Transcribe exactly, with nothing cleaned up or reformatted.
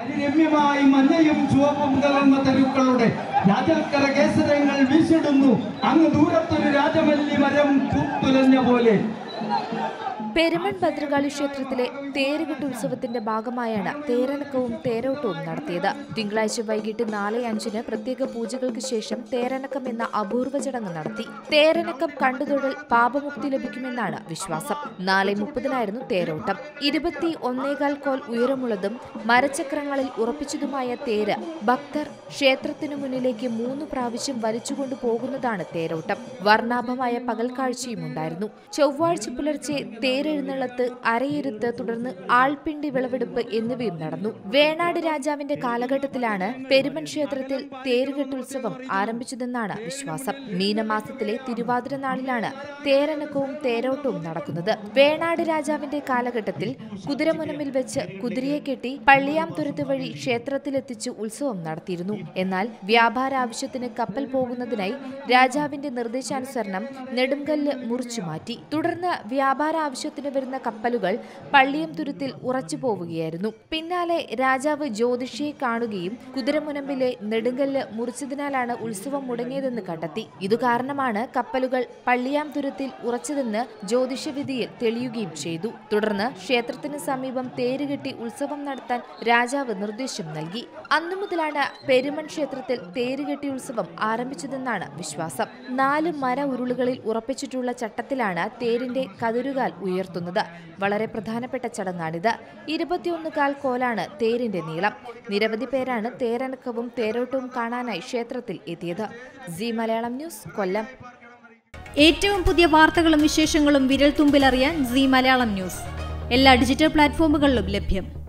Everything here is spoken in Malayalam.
രമ്യമായി മഞ്ഞയും ചുവപ്പും കലർന്ന തെരുക്കളുടെ രാജൽക്കര കേസരങ്ങൾ വീശിടുന്നു. അങ്ങ് ദൂരത്തൊരു രാജമല്ലി മരം പൂത്തുലഞ്ഞ പോലെ. പെരുമൺ ഭദ്രകാളി ക്ഷേത്രത്തിലെ തേരുകെട്ട് ഉത്സവത്തിന്റെ ഭാഗമായാണ് തേരനക്കവും തേരോട്ടവും നടത്തിയത്. തിങ്കളാഴ്ച വൈകിട്ട് നാല് അഞ്ചിന് പ്രത്യേക പൂജകൾക്ക് ശേഷം തേരനക്കം എന്ന അപൂർവ ചടങ്ങ് നടത്തി. തേരനക്കം കണ്ടുതൊഴൽ പാപമുക്തി ലഭിക്കുമെന്നാണ് വിശ്വാസം. നാല് മുപ്പതിനായിരുന്നു തേരോട്ടം. ഇരുപത്തി ഒന്നേകാൽ കോൽ ഉയരമുള്ളതും മരചക്രങ്ങളിൽ ഉറപ്പിച്ചതുമായ തേര് ഭക്തർ ക്ഷേത്രത്തിനു മുന്നിലേക്ക് മൂന്ന് പ്രാവശ്യം വലിച്ചുകൊണ്ടു പോകുന്നതാണ് തേരോട്ടം. വർണ്ണാഭമായ പകൽക്കാഴ്ചയും ഉണ്ടായിരുന്നു. ചൊവ്വാഴ്ച പുലർച്ചെ തേരെഴുന്നള്ളത്ത്, അരയിരുത്ത്, തുടർന്ന് ആൾപ്പിണ്ടി വിളവെടുപ്പ് എന്നിവയും നടന്നു. വേണാട് രാജാവിന്റെ കാലഘട്ടത്തിലാണ് പെരുമൺ ക്ഷേത്രത്തിൽ തേരുകെട്ടുത്സവം ആരംഭിച്ചതെന്നാണ് വിശ്വാസം. മീനമാസത്തിലെ തിരുവാതിര നാളിലാണ് തേരനക്കവും തേരോട്ടവും നടക്കുന്നത്. വേണാട് രാജാവിന്റെ കാലഘട്ടത്തിൽ കുതിരമുനമ്പിൽ വെച്ച് കുതിരയെ കെട്ടി പള്ളിയാംതുരുത്ത് വഴി ക്ഷേത്രത്തിലെത്തിച്ച് ഉത്സവം നടത്തിയിരുന്നു. എന്നാൽ വ്യാപാര ആവശ്യത്തിന് കപ്പൽ പോകുന്നതിനായി രാജാവിന്റെ നിർദ്ദേശാനുസരണം നെടുങ്കല്ല് മുറിച്ചു മാറ്റി. തുടർന്ന് വ്യാപാര ആവശ്യത്തിന് വരുന്ന കപ്പലുകൾ പള്ളിയംതുരുത്തിൽ ഉറച്ചു പോവുകയായിരുന്നു. പിന്നാലെ രാജാവ് ജ്യോതിഷിയെ കാണുകയും കുതിരമുനമ്പിലെ നെടുങ്കല്ല് മുറിച്ചതിനാലാണ് ഉത്സവം മുടങ്ങിയതെന്ന് കണ്ടെത്തി. ഇതുകാരണമാണ് കപ്പലുകൾ പള്ളിയാംതുരുത്തിൽ ഉറച്ചതെന്ന് ജ്യോതിഷവിധിയിൽ തെളിയുകയും ചെയ്തു. തുടർന്ന് ക്ഷേത്രത്തിന് സമീപം തേരുകെട്ടി ഉത്സവം നടത്താൻ രാജാവ് നിർദ്ദേശം നൽകി. അന്നു മുതലാണ് പെരുമൺ ക്ഷേത്രത്തിൽ തേരുകെട്ടി ഉത്സവം ആരംഭിച്ചതെന്നാണ് വിശ്വാസം. നാല് മര ഉരുളുകളിൽ ഉറപ്പിച്ചിട്ടുള്ള ചട്ടത്തിലാണ് തേരിന്റെ കതിരുകാൽ ഉയർത്തുന്നത്. വളരെ പ്രധാനപ്പെട്ട ചടങ്ങാണിത്. ഇരുപത്തിയൊന്ന് കാൽ കോലാണ് തേരിന്റെ നീളം. നിരവധി പേരാണ് തേരനക്കവും തേരോട്ടവും കാണാനായി ക്ഷേത്രത്തിൽ എത്തിയത്. C Malayalam news, Kollam. ഏറ്റവും പുതിയ വാർത്തകളും വിശേഷങ്ങളും വിരൽ തുമ്പിലറിയാൻ സി മലയാളം ന്യൂസ് എല്ലാ ഡിജിറ്റൽ പ്ലാറ്റ്ഫോമുകളിലും ലഭ്യം.